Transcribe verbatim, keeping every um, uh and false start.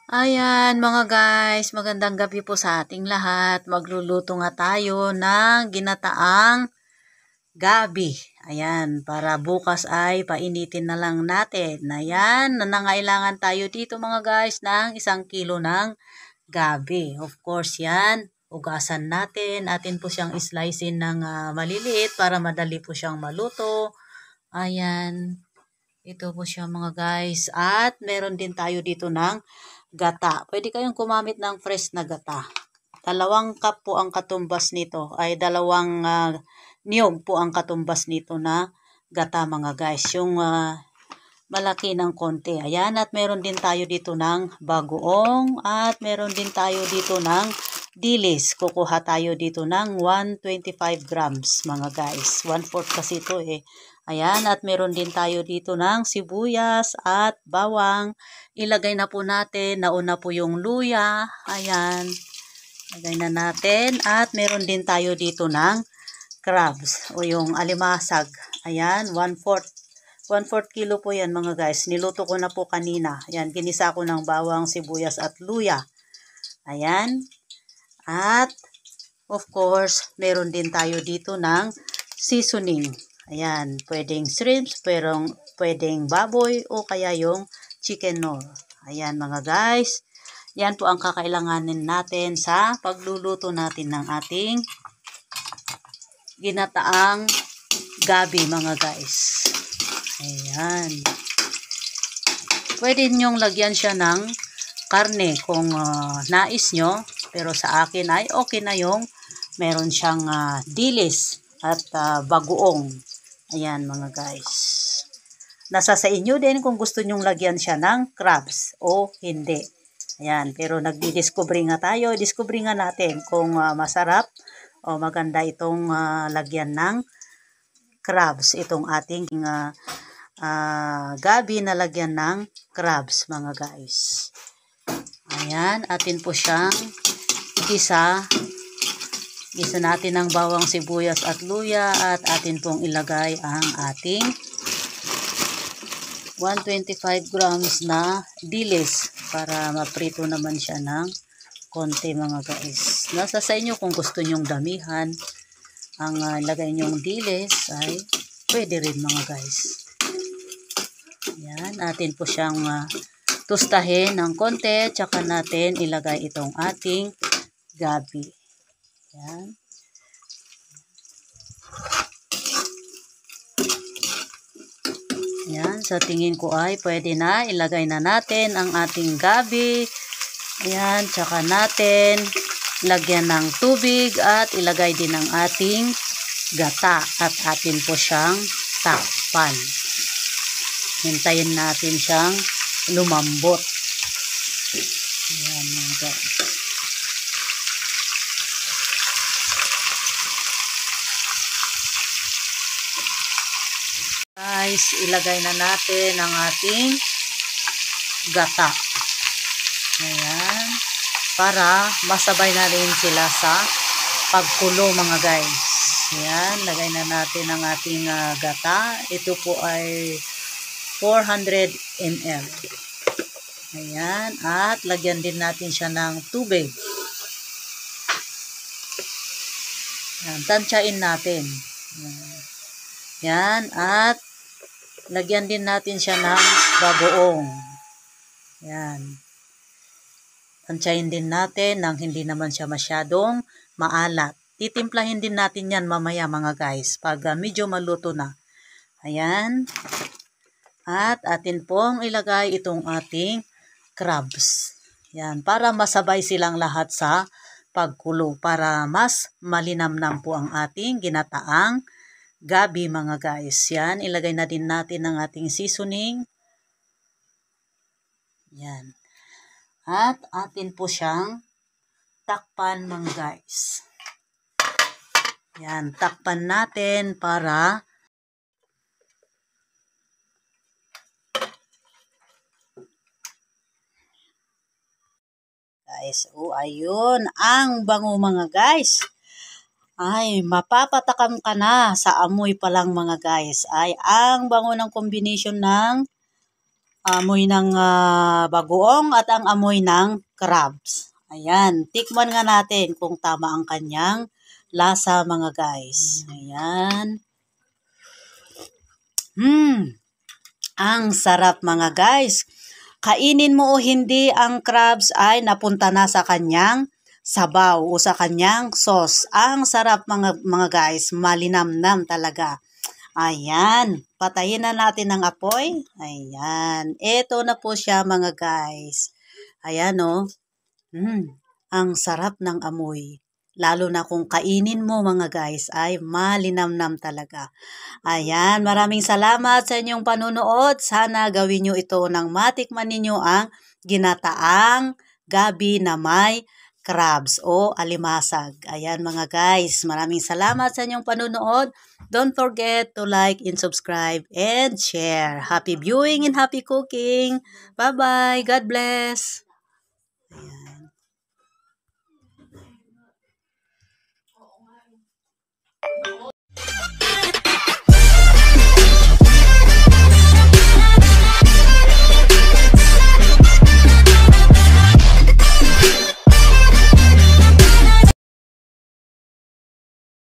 Ayan mga guys, magandang gabi po sa ating lahat. Magluluto nga tayo ng ginataang gabi. Ayan, para bukas ay painitin na lang natin. Ayan, nanangailangan tayo dito mga guys ng isang kilo ng gabi. Of course yan, ugasan natin. Atin po siyang slicein ng uh, maliliit para madali po siyang maluto. Ayan, ito po siya mga guys. At meron din tayo dito ng gata. Pwede kayong kumamit ng fresh na gata. Dalawang cup po ang katumbas nito. Ay dalawang uh, niyog po ang katumbas nito na gata mga guys. Yung uh, malaki ng konti. Ayan. At meron din tayo dito ng bagoong. At meron din tayo dito ng dilis. Kukuha tayo dito ng one hundred twenty-five grams mga guys. one fourth kasi ito eh. Ayan, at meron din tayo dito ng sibuyas at bawang. Ilagay na po natin, nauna po yung luya. Ayan, ilagay na natin. At meron din tayo dito ng crabs o yung alimasag. Ayan, one fourth. one fourth kilo po yan mga guys. Niluto ko na po kanina. Ayan, ginisa ko ng bawang, sibuyas at luya. Ayan. At, of course, meron din tayo dito ng seasoning. Ayan, pwedeng shrimps, pwedeng, pwedeng baboy o kaya yung chicken nor. Ayan mga guys, yan po ang kakailanganin natin sa pagluluto natin ng ating ginataang gabi mga guys. Ayan. Pwede nyong lagyan siya ng karne kung uh, nais nyo, pero sa akin ay okay na yung meron siyang uh, dilis at uh, bagoong. Ayan mga guys. Nasa sa inyo din kung gusto nyong lagyan siya ng crabs o hindi. Ayan, pero nagdi-discover nga tayo. Discover nga natin kung uh, masarap o maganda itong uh, lagyan ng crabs. Itong ating uh, uh, gabi na lagyan ng crabs mga guys. Ayan, atin po siyang isa. Gisa natin ng bawang, sibuyas at luya at atin pong ilagay ang ating one hundred twenty-five grams na dilis para maprito naman siya ng konti mga guys. Nasa sa inyo kung gusto nyong damihan ang uh, lagay nyong dilis ay pwede rin mga guys. Yan, atin po siyang uh, tustahin ng konti tsaka natin ilagay itong ating gabi. Yan. Yan, sa tingin ko ay pwede na. Ilagay na natin ang ating gabi. Yan, tsaka natin lagyan ng tubig at ilagay din ang ating gata at atin po siyang takpan. Hintayin natin siyang lumambot. Yan, mga guys. Guys, ilagay na natin ang ating gata. Ayan. Para masabay na rin sila sa pagkulo mga guys. Ayan, lagay na natin ang ating uh, gata. Ito po ay four hundred milliliters. Ayan, at lagyan din natin siya ng tubig. Ayan, tansyain natin. Ayan. Yan, at lagyan din natin siya ng bagoong. Yan. Tansyahin din natin nang hindi naman siya masyadong maalat. Titimplahin din natin yan mamaya mga guys pag uh, medyo maluto na. Ayan. At atin pong ilagay itong ating crabs. Yan, para masabay silang lahat sa pagkulo. Para mas malinamnam po ang ating ginataang gabi mga guys. Yan, ilagay na din natin ang ating seasoning. Yan. At atin po siyang takpan mga guys. Yan, takpan natin para guys, oh ayun, ang bango mga guys. Ay, mapapatakam ka na sa amoy pa lang mga guys. Ay, ang bango ng combination ng amoy ng uh, bagoong at ang amoy ng crabs. Ayan, tikman nga natin kung tama ang kanyang lasa mga guys. Ayan. Hmm, ang sarap mga guys. Kainin mo o hindi, ang crabs ay napunta na sa kanyang sabaw o sa kanyang sauce. Ang sarap mga, mga guys, malinamnam talaga. Ayan, patayin na natin ang apoy. Ayan, eto na po siya mga guys. Ayan o, oh. mm, ang sarap ng amoy. Lalo na kung kainin mo mga guys ay malinamnam talaga. Ayan, maraming salamat sa inyong panunood. Sana gawin nyo ito nang matikman ninyo ang ginataang gabi na may crabs o alimasag. Ayan mga guys, maraming salamat sa inyong panunood. Don't forget to like and subscribe and share. Happy viewing and happy cooking. Bye-bye. God bless. Ayan.